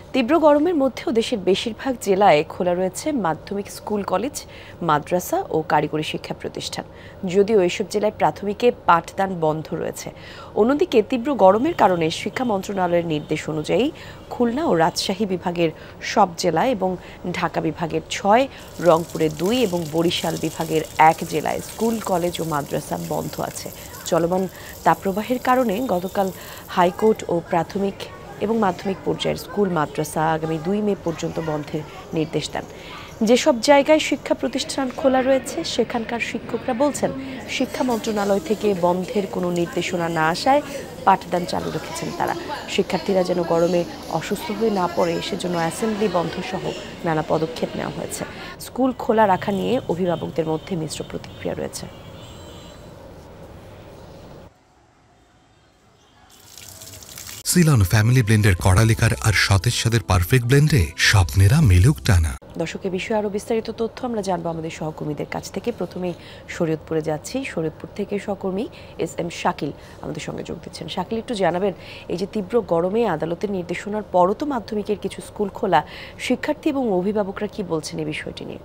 তীব্র গরমের মধ্যেও দেশের বেশিরভাগ জেলায় খোলা রয়েছে মাধ্যমিক স্কুল, কলেজ, মাদ্রাসা ও কারিগরি শিক্ষা প্রতিষ্ঠান। যদিও এসব জেলায় প্রাথমিকে পাঠদান বন্ধ রয়েছে। অন্যদিকে তীব্র গরমের কারণে শিক্ষা মন্ত্রণালয়ের নির্দেশ অনুযায়ী খুলনা ও রাজশাহী বিভাগের সব জেলায় এবং ঢাকা বিভাগের 6, রংপুরে 2 এবং বরিশাল বিভাগের 1 জেলায় স্কুল, কলেজ ও মাদ্রাসা বন্ধ আছে। চলমান তাপপ্রবাহের কারণে গতকাল হাইকোর্ট ও প্রাথমিক এবং মাধ্যমিক পর্যায়ের স্কুল, মাদ্রাসা আগামী 2 মে পর্যন্ত বন্ধের নির্দেশ দেন। যেসব জায়গায় শিক্ষা প্রতিষ্ঠান খোলা রয়েছে সেখানকার শিক্ষকরা বলছেন, শিক্ষা মন্ত্রণালয় থেকে বন্ধের কোনো নির্দেশনা না আসায় পাঠদান চালু রেখেছেন তারা। শিক্ষার্থীরা যেন গরমে অসুস্থ হয়ে না পড়ে সেজন্য অ্যাসেম্বলি বন্ধ সহ নানা পদক্ষেপ নেওয়া হয়েছে। স্কুল খোলা রাখা নিয়ে অভিভাবকদের মধ্যে মিশ্র প্রতিক্রিয়া রয়েছে। সিলন ফ্যামিলি ব্লেন্ডের কড়ালিকার আর সতেজ স্বাদের পারফেক্ট ব্লেন্ডে স্বপ্নেরা মিলুক টানা। দর্শকের বিষয়ে আরো বিস্তারিত তথ্য আমরা জানবো আমাদের সহকর্মীদের কাছ থেকে। প্রথমেই শরীয়তপুরে যাচ্ছি। শরীয়তপুর থেকে সহকর্মী SM শাকিল আমাদের সঙ্গে যোগ দিচ্ছেন। শাকিল, একটু জানাবেন, এই যে তীব্র গরমে আদালতের নির্দেশনার পরও তো মাধ্যমিকের কিছু স্কুল খোলা, শিক্ষার্থী এবং অভিভাবকরা কি বলছেন এই বিষয়টি নিয়ে?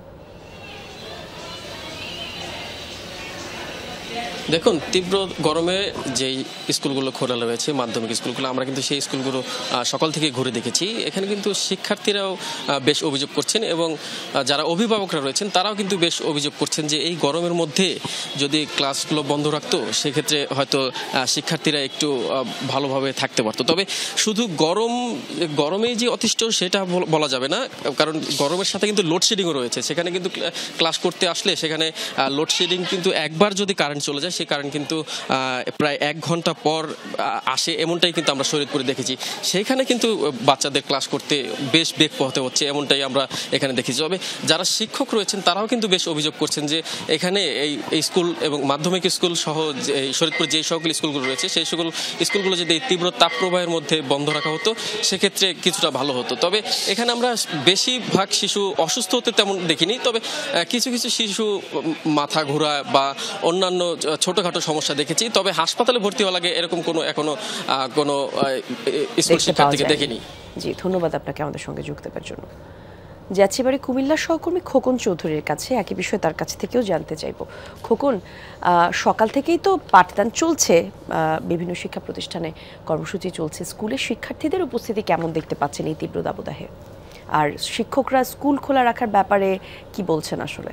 দেখুন, তীব্র গরমে যেই স্কুলগুলো খোলা রয়েছে, মাধ্যমিক স্কুলগুলো, আমরা কিন্তু সেই স্কুলগুলো সকাল থেকে ঘুরে দেখেছি। এখানে কিন্তু শিক্ষার্থীরাও বেশ অভিযোগ করছেন এবং যারা অভিভাবকরা রয়েছেন তারাও কিন্তু বেশ অভিযোগ করছেন যে এই গরমের মধ্যে যদি ক্লাসগুলো বন্ধ রাখতো সেক্ষেত্রে হয়তো শিক্ষার্থীরা একটু ভালোভাবে থাকতে পারতো। তবে শুধু গরমেই যে অতিষ্ঠ সেটা বলা যাবে না, কারণ গরমের সাথে কিন্তু লোডশেডিংও রয়েছে। সেখানে কিন্তু ক্লাস করতে আসলে সেখানে লোডশেডিং কিন্তু একবার যদি কারেন্ট চলে যায় সেই কারণ কিন্তু প্রায় 1 ঘন্টা পর আসে, এমনটাই কিন্তু আমরা শরীয়তপুরে দেখেছি। সেইখানে কিন্তু বাচ্চাদের ক্লাস করতে বেশ বেগ পোহাতে হচ্ছে, এমনটাই আমরা এখানে দেখেছি। তবে যারা শিক্ষক রয়েছেন তারাও কিন্তু বেশ অভিযোগ করছেন যে এখানে এই স্কুল এবং মাধ্যমিক স্কুল সহ শরীয়তপুরে যে সকল স্কুলগুলো রয়েছে সেই সকল স্কুলগুলো যদি তীব্র তাপপ্রবাহের মধ্যে বন্ধ রাখা হতো সেক্ষেত্রে কিছুটা ভালো হতো। তবে এখানে আমরা বেশিরভাগ শিশু অসুস্থ হতে তেমন দেখিনি, তবে কিছু কিছু শিশু মাথা ঘোরা বা অন্যান্য ছোটখাটো সমস্যা দেখেছি। তবে হাসপাতালে ভর্তি হওয়া লাগে এরকম এখনো কোনো স্কুল শিক্ষার্থীকে দেখিনি। জি, ধন্যবাদ আপনাকে আমাদের সঙ্গে যুক্ত হওয়ার জন্য। যাচ্ছি এবারে কুমিল্লার সহকর্মী খোকন চৌধুরীর কাছে, একই বিষয়ে তার কাছ থেকেও জানতে চাইব। খোকন, সকাল থেকেই তো পাঠদান চলছে, বিভিন্ন শিক্ষা প্রতিষ্ঠানে কর্মসূচি চলছে, স্কুলে শিক্ষার্থীদের উপস্থিতি কেমন দেখতে পাচ্ছেন এই তীব্র দাবদাহে? আর শিক্ষকরা স্কুল খোলা রাখার ব্যাপারে কি বলছেন আসলে?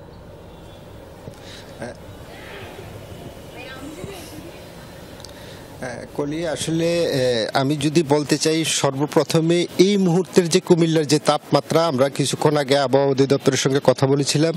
কলি, আসলে আমি যদি বলতে চাই, সর্বপ্রথমে এই মুহূর্তের যে কুমিল্লার যে তাপমাত্রা, আমরা কিছুক্ষণ আগে আবহাওয়া অধিদপ্তরের সঙ্গে কথা বলেছিলাম,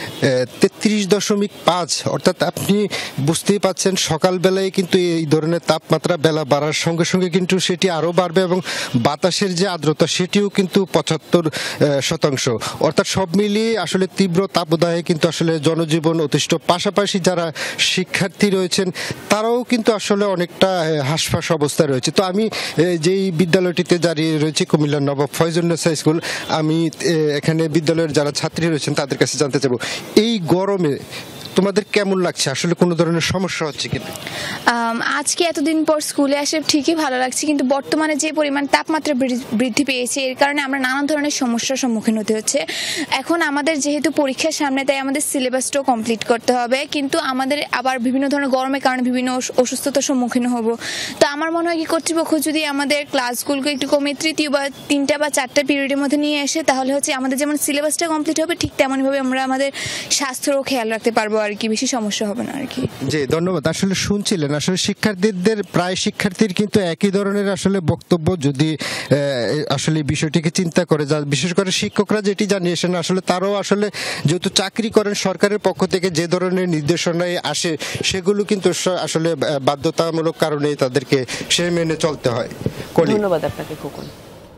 33.5, অর্থাৎ আপনি বুঝতেই পাচ্ছেন সকালবেলায় কিন্তু এই ধরনের তাপমাত্রা বেলা বাড়ার সঙ্গে সঙ্গে কিন্তু সেটি আরও বাড়বে এবং বাতাসের যে আর্দ্রতা সেটিও কিন্তু 75%। অর্থাৎ সব মিলিয়ে আসলে তীব্র তাপদাহে কিন্তু আসলে জনজীবন অতিষ্ঠ। পাশাপাশি যারা শিক্ষার্থী রয়েছেন তারাও কিন্তু আসলে অনেকটা হাসফাস অবস্থায় রয়েছে। তো আমি যেই বিদ্যালয়টিতে দাঁড়িয়ে রয়েছি, কুমিল্লার নবাব ফয়জুন্নেসা স্কুল, আমি এখানে বিদ্যালয়ের যারা ছাত্রী রয়েছেন তাদের কাছে জানতে চাইবো, এই গরমে তোমাদের কেমন লাগছে? আসলে কোনো ধরনের সমস্যা হচ্ছে কিনা? আজকে এতদিন পর স্কুলে আসে ঠিকই ভালো লাগছে, কিন্তু বর্তমানে যে পরিমাণ তাপমাত্রা বৃদ্ধি পেয়েছে এর কারণে আমরা নানান ধরনের সমস্যার সম্মুখীন হতে হচ্ছে। এখন আমাদের যেহেতু পরীক্ষার সামনে, তাই আমাদের সিলেবাসটাও কমপ্লিট করতে হবে, কিন্তু আমাদের আবার বিভিন্ন ধরনের গরমের কারণে বিভিন্ন অসুস্থতার সম্মুখীন হব। তো আমার মনে হয় কি কর্তৃপক্ষ যদি আমাদের ক্লাসগুলোকে একটু কমে 3য় বা 3টা বা 4টা পিরিয়ডের মধ্যে নিয়ে আসে তাহলে হচ্ছে আমাদের যেমন সিলেবাসটা কমপ্লিট হবে ঠিক তেমনইভাবে আমরা আমাদের স্বাস্থ্যেরও খেয়াল রাখতে পারবো আর কি, বেশি সমস্যা হবে না আর কি। জি, ধন্যবাদ। আসলে শুনছিলেন, আসলে শিক্ষার্থীদের প্রায় শিক্ষার্থীর কিন্তু একই ধরনের আসলে বক্তব্য। যদি আসলে বিষয়টিকে চিন্তা করে, বিশেষ করে শিক্ষকরা যেটি জানিয়েছেন, আসলে তারাও আসলে যেহেতু চাকরি করেন, সরকারের পক্ষ থেকে যে ধরনের নির্দেশনায় আসে সেগুলো কিন্তু আসলে বাধ্যতামূলক কারণেই তাদেরকে সে মেনে চলতে হয়। ধন্যবাদ আপনাকে খোকন।